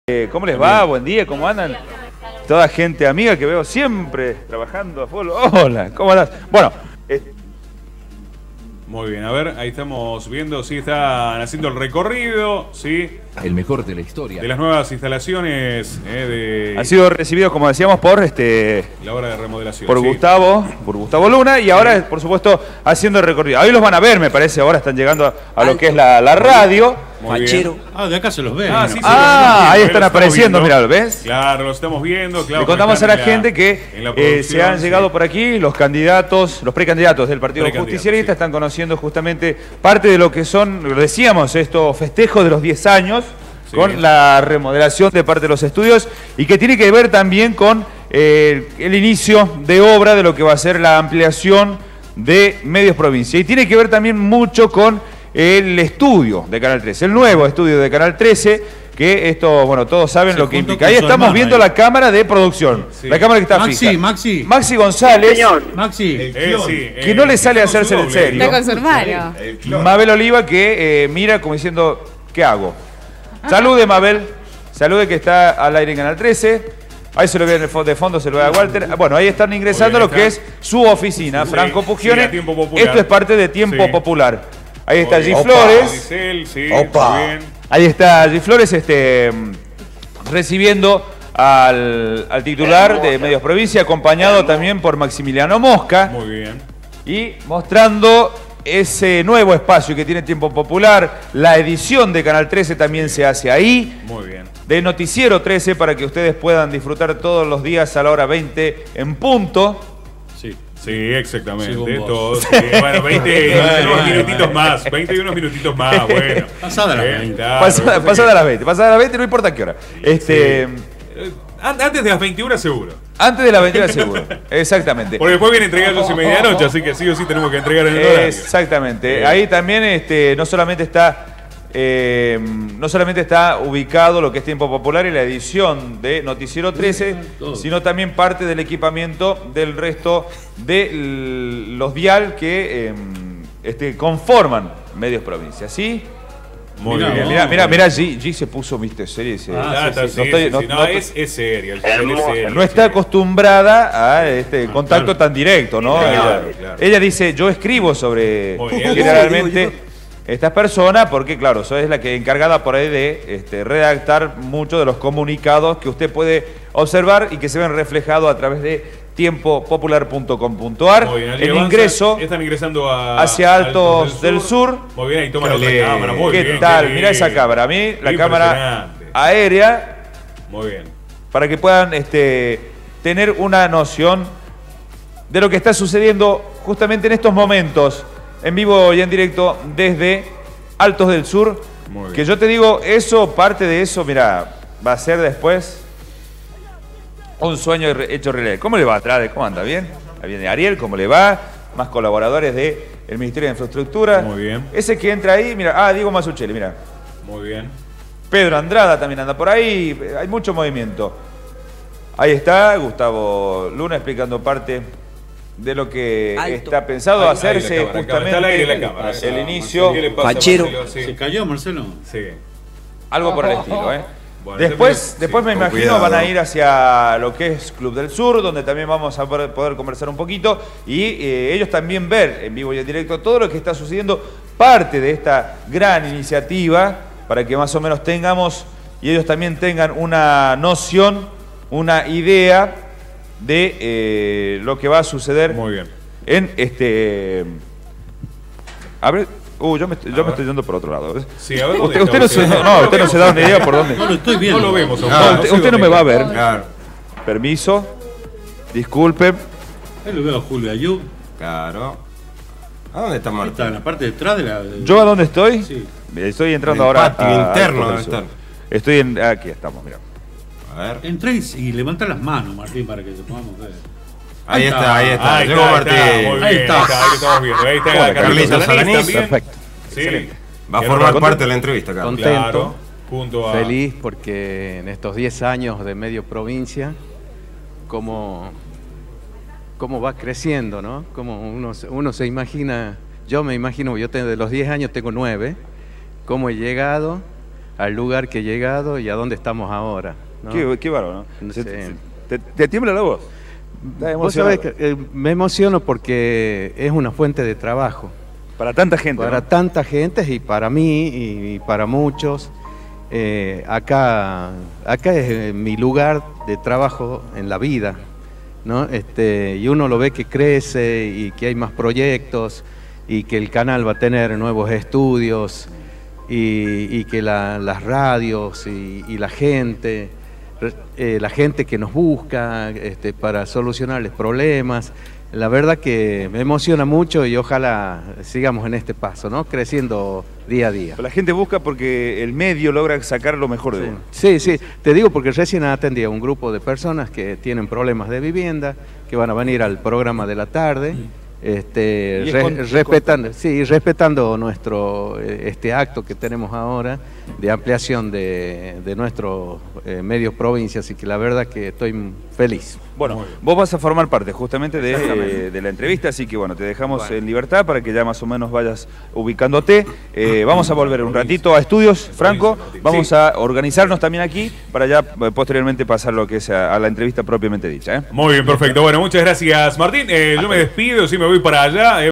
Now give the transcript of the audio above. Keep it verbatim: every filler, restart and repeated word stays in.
Eh, ¿Cómo les va? Buen día, ¿cómo andan? Toda gente amiga que veo siempre trabajando a full. Hola, ¿cómo andas? Bueno, eh... muy bien, a ver, ahí estamos viendo si están haciendo el recorrido, sí. El mejor de la historia. De las nuevas instalaciones eh, de... han sido recibidos, como decíamos, por este... la obra de remodelación. Por sí. Gustavo, por Gustavo Luna, y ahora, sí, por supuesto, haciendo el recorrido. Ahí los van a ver, me parece, ahora están llegando a, a lo que es la, la radio. Fachero. Ah, de acá se los ve. Ah, sí, sí, ah ahí están lo apareciendo, mirá, ¿lo ves? Claro, los estamos viendo. Claro, le contamos a la, la gente que eh, se han sí. llegado por aquí los candidatos, los precandidatos del Partido Justicialista, sí. Están conociendo justamente parte de lo que son, lo decíamos, estos festejos de los diez años, sí, con la remodelación de parte de los estudios, y que tiene que ver también con eh, el inicio de obra de lo que va a ser la ampliación de Medios Provincia. Y tiene que ver también mucho con el estudio de Canal trece, el nuevo estudio de Canal trece, que esto, bueno, todos saben se lo que implica. Ahí estamos viendo ahí la cámara de producción, sí, la cámara que está Maxi, fija. Maxi. Maxi González, señor. Maxi, el eh, sí, que no le sale a hacerse el serio. Está con su hermano. Mabel Oliva, que eh, mira como diciendo, ¿qué hago? Salude, Mabel, salude, que está al aire en Canal trece. Ahí se lo ve de fondo, se lo ve a Walter. Bueno, ahí están ingresando lo que es su oficina, sí, Franco Pugione. Sí, esto es parte de Tiempo sí. Popular. Ahí está G. Flores. Giselle, sí, Opa. Muy bien. Ahí está G. Flores este, recibiendo al, al titular de Medios Provincia, acompañado también por Maximiliano Mosca. Muy bien. Y mostrando ese nuevo espacio que tiene Tiempo Popular. La edición de Canal trece también se hace ahí. Muy bien. De Noticiero trece, para que ustedes puedan disfrutar todos los días a la hora veinte en punto. Sí. Sí, exactamente, sí, todo. Sí. Bueno, veinte unos minutitos más, veinte y unos minutitos más, bueno. Pasada las veinte. Claro, pasada, pasada las veinte, pasada las veinte, no importa qué hora. Este, sí. Antes de las veintiuna seguro. Antes de las veintiuna seguro, exactamente. Porque después viene a entregar dos y medianoche, así que sí o sí tenemos que entregar en el horario. Exactamente, eh. Ahí también este, no solamente está... Eh, no solamente está ubicado lo que es Tiempo Popular y la edición de Noticiero trece, sino también parte del equipamiento del resto de los dial que eh, este, conforman Medios Provincia, ¿sí? Muy mirá, bien. Mira, mira, mira, G, G se puso, viste, serie. Se, ah, sí, sí, sí, no, estoy, sí, no, sí, no, no es, es serio, el es serio. No está acostumbrada a este contacto claro. tan directo, ¿no? Claro, ella, claro. ella dice, yo escribo sobre generalmente estas personas, porque claro, eso es la que encargada por ahí de este, redactar muchos de los comunicados que usted puede observar y que se ven reflejados a través de tiempo popular punto com punto ar. El avanza, ingreso están ingresando a, hacia Altos, Altos del, del Sur. Sur. Muy bien, ahí toma la cámara. Muy ¿Qué bien, tal? Mira esa cámara. A mí, la cámara aérea. Muy bien. Para que puedan este, tener una noción de lo que está sucediendo justamente en estos momentos, en vivo y en directo desde Altos del Sur. Que yo te digo, eso, parte de eso, mira, va a ser después un sueño hecho realidad. ¿Cómo le va atrás? ¿Cómo anda? ¿Bien? Viene Ariel, ¿cómo le va? Más colaboradores del Ministerio de Infraestructura. Muy bien. Ese que entra ahí, mira, ah, Diego Mazzucchelli, mira. Muy bien. Pedro Andrada también anda por ahí, hay mucho movimiento. Ahí está Gustavo Luna explicando parte de lo que Alto. está pensado ahí, hacerse ahí cámara, justamente el, aire, cámara, el, el inicio. Fachero. Sí. ¿Se cayó, Marcelo? Sí. Algo por el estilo, ¿eh? Bueno, después, después sí, me imagino cuidado. Van a ir hacia lo que es Club del Sur, donde también vamos a poder conversar un poquito y eh, ellos también ver en vivo y en directo todo lo que está sucediendo, parte de esta gran iniciativa, para que más o menos tengamos y ellos también tengan una noción, una idea de eh, lo que va a suceder. Muy bien. En este... A ver... Uh, yo me, yo me estoy yendo por otro lado. Sí, a ver, usted, usted, no, se, no, no, usted no se da una idea por dónde. No lo estoy viendo. No lo vemos. No, no, usted, usted no me va a ver. Claro. Permiso. Disculpe. Ahí lo veo a Julio Ayub. Claro. ¿A dónde está Marta? Está en la parte de atrás de la... De... ¿Yo a dónde estoy? Sí. Estoy entrando en el ahora patio a, interno. a Estar. Estoy en... Aquí estamos, mira. A ver. Entré y levanta las manos, Martín, para que te podamos ver. Ahí, ahí está, está, ahí está. Ahí Llegó está, Martín. Está, muy bien, ahí está. está. Ahí estamos viendo. Ahí está Hola, Carlitos Salanís. Perfecto. Sí. Excelente. Va a formar parte de la entrevista, Carlos. Contento, claro, junto a... feliz porque en estos diez años de Medio Provincia, cómo, cómo va creciendo, ¿no? Como uno, uno se imagina, yo me imagino, yo tengo, de los diez años tengo nueve, cómo he llegado al lugar que he llegado y a dónde estamos ahora, ¿no? Qué, qué bárbaro, ¿no? Sí. Te, te, te tiembla la voz. Vos sabés que, eh, me emociono porque es una fuente de trabajo. Para tanta gente. Para ¿no? tanta gente y para mí y, y para muchos. Eh, acá, acá es mi lugar de trabajo en la vida, ¿no? Este, y uno lo ve que crece y que hay más proyectos y que el canal va a tener nuevos estudios y, y que la, las radios y, y la gente, eh, la gente que nos busca este, para solucionarles problemas. La verdad que me emociona mucho y ojalá sigamos en este paso, ¿no? Creciendo día a día. La gente busca porque el medio logra sacar lo mejor de Sí. uno. Sí, sí, te digo porque recién atendí a un grupo de personas que tienen problemas de vivienda, que van a venir al programa de la tarde, este, Y es re- con- respetando, sí, respetando nuestro eh, este acto que tenemos ahora de ampliación de, de nuestros eh, medios provincias, y que la verdad que estoy feliz. Bueno, vos vas a formar parte justamente de, eh, de la entrevista, así que bueno, te dejamos Bueno. en libertad para que ya más o menos vayas ubicándote. Eh, vamos a volver un ratito a estudios, Franco. Vamos a organizarnos también aquí para ya eh, posteriormente pasar lo que es a, a la entrevista propiamente dicha, ¿eh? Muy bien, perfecto. Bueno, muchas gracias, Martín. Eh, yo me despido, sí me voy para allá. eh.